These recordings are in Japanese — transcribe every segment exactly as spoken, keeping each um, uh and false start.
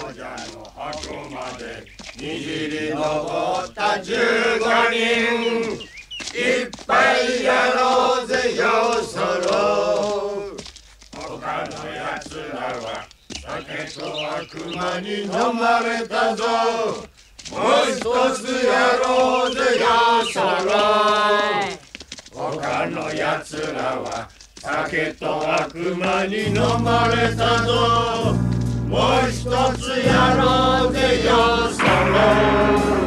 亡者の箱までにじり登ったじゅうごにん、いっぱいやろうぜよそろ。他のやつらは酒と悪魔に飲まれたぞ。もう一つやろうぜよそろ。他のやつらは酒と悪魔に飲まれたぞ。もう一つやろうぜよそろ。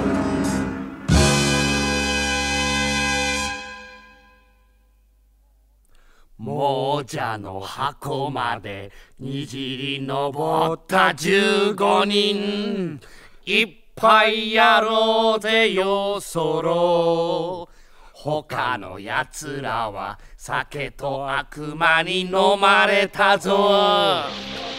亡者の箱までにじり登ったじゅうごにん、いっぱいやろうぜよそろ。他のやつらは酒と悪魔に飲まれたぞ。